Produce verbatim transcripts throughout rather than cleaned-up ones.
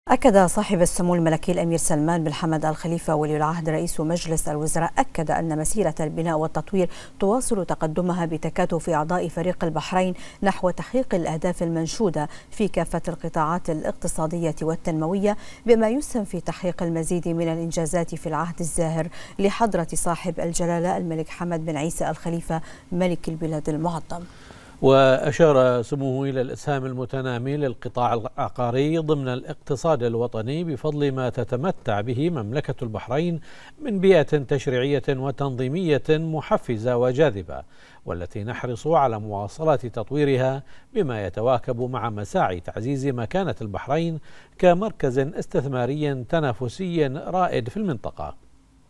أكد صاحب السمو الملكي الأمير سلمان بن حمد آل خليفة ولي العهد رئيس مجلس الوزراء أكد أن مسيرة البناء والتطوير تواصل تقدمها بتكاتف أعضاء فريق البحرين نحو تحقيق الأهداف المنشودة في كافة القطاعات الاقتصادية والتنموية، بما يسهم في تحقيق المزيد من الإنجازات في العهد الزاهر لحضرة صاحب الجلالة الملك حمد بن عيسى آل خليفة ملك البلاد المعظم. وأشار سموه إلى الإسهام المتنامي للقطاع العقاري ضمن الاقتصاد الوطني بفضل ما تتمتع به مملكة البحرين من بيئة تشريعية وتنظيمية محفزة وجاذبة، والتي نحرص على مواصلة تطويرها بما يتواكب مع مساعي تعزيز مكانة البحرين كمركز استثماري تنافسي رائد في المنطقة.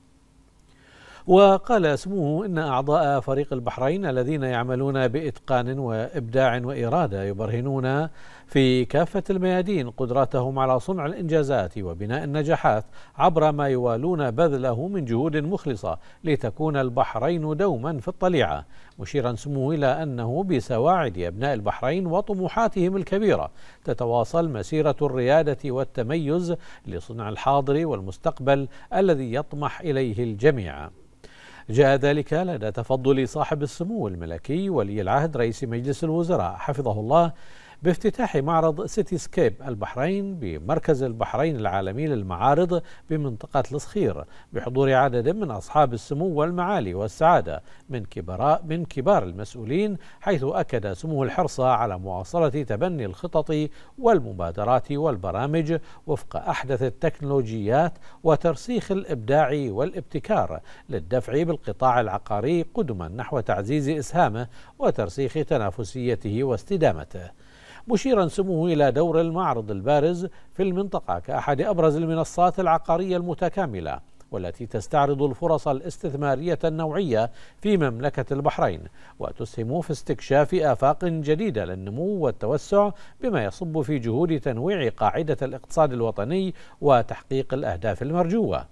وقال سموه إن أعضاء فريق البحرين الذين يعملون بإتقان وإبداع وإرادة يبرهنون في كافة الميادين قدراتهم على صنع الإنجازات وبناء النجاحات عبر ما يوالون بذله من جهود مخلصة لتكون البحرين دوما في الطليعة، مشيرا سموه إلى أنه بسواعد أبناء البحرين وطموحاتهم الكبيرة تتواصل مسيرة الريادة والتميز لصنع الحاضر والمستقبل الذي يطمح إليه الجميع. جاء ذلك لدى تفضل صاحب السمو الملكي ولي العهد رئيس مجلس الوزراء حفظه الله بافتتاح معرض سيتي سكيب البحرين بمركز البحرين العالمي للمعارض بمنطقة الصخير بحضور عدد من أصحاب السمو والمعالي والسعادة من كبار من كبار المسؤولين، حيث أكد سموه الحرص على مواصلة تبني الخطط والمبادرات والبرامج وفق أحدث التكنولوجيات وترسيخ الإبداع والابتكار للدفع بالقطاع العقاري قدما نحو تعزيز إسهامه وترسيخ تنافسيته واستدامته، مشيرا سموه إلى دور المعرض البارز في المنطقة كأحد أبرز المنصات العقارية المتكاملة والتي تستعرض الفرص الاستثمارية النوعية في مملكة البحرين وتسهم في استكشاف آفاق جديدة للنمو والتوسع، بما يصب في جهود تنويع قاعدة الاقتصاد الوطني وتحقيق الأهداف المرجوة.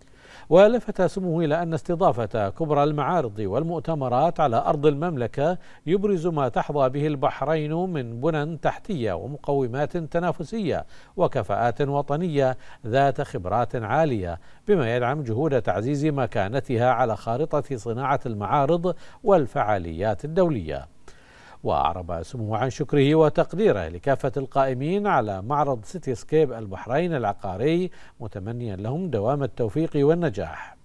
ولفت سموه إلى أن استضافة كبرى المعارض والمؤتمرات على أرض المملكة يبرز ما تحظى به البحرين من بنى تحتية ومقومات تنافسية وكفاءات وطنية ذات خبرات عالية، بما يدعم جهود تعزيز مكانتها على خارطة صناعة المعارض والفعاليات الدولية. وأعرب سموه عن شكره وتقديره لكافة القائمين على معرض سيتي سكيب البحرين العقاري، متمنيا لهم دوام التوفيق والنجاح.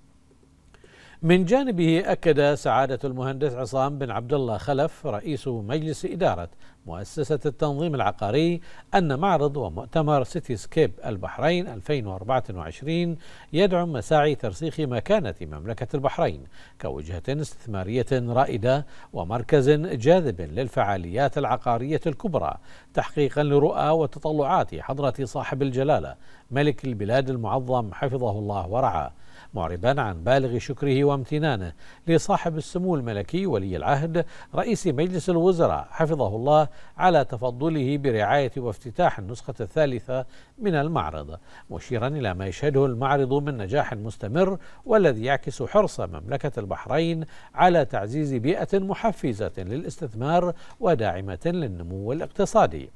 من جانبه أكد سعادة المهندس عصام بن عبد الله خلف رئيس مجلس إدارة مؤسسة التنظيم العقاري أن معرض ومؤتمر سيتي سكيب البحرين ألفين وأربعة وعشرين يدعم مساعي ترسيخ مكانة مملكة البحرين كوجهة استثمارية رائدة ومركز جاذب للفعاليات العقارية الكبرى، تحقيقا لرؤى وتطلعات حضرة صاحب الجلالة ملك البلاد المعظم حفظه الله ورعاه، معربا عن بالغ شكره وامتنانه لصاحب السمو الملكي ولي العهد رئيس مجلس الوزراء حفظه الله على تفضله برعاية وافتتاح النسخة الثالثة من المعرض، مشيرا إلى ما يشهده المعرض من نجاح مستمر والذي يعكس حرص مملكة البحرين على تعزيز بيئة محفزة للاستثمار وداعمة للنمو الاقتصادي.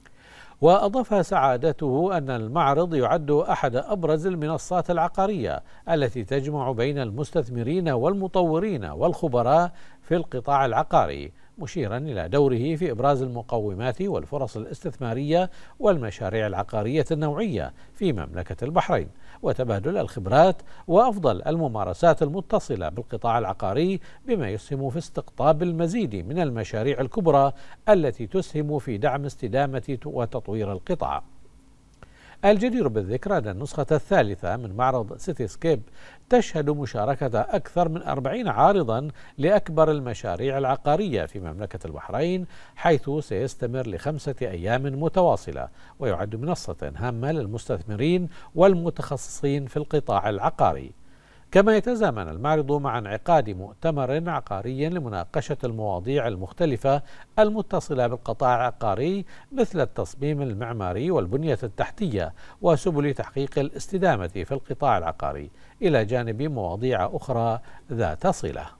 وأضاف سعادته أن المعرض يعد أحد أبرز المنصات العقارية التي تجمع بين المستثمرين والمطورين والخبراء في القطاع العقاري، مشيرا إلى دوره في إبراز المقومات والفرص الاستثمارية والمشاريع العقارية النوعية في مملكة البحرين وتبادل الخبرات وأفضل الممارسات المتصلة بالقطاع العقاري، بما يسهم في استقطاب المزيد من المشاريع الكبرى التي تسهم في دعم استدامة وتطوير القطاع. الجدير بالذكر أن النسخة الثالثة من معرض سيتي سكيب تشهد مشاركة أكثر من أربعين عارضا لأكبر المشاريع العقارية في مملكة البحرين، حيث سيستمر لخمسة أيام متواصلة ويعد منصة هامة للمستثمرين والمتخصصين في القطاع العقاري. كما يتزامن المعرض مع انعقاد مؤتمر عقاري لمناقشة المواضيع المختلفة المتصلة بالقطاع العقاري مثل التصميم المعماري والبنية التحتية وسبل تحقيق الاستدامة في القطاع العقاري، إلى جانب مواضيع أخرى ذات صلة.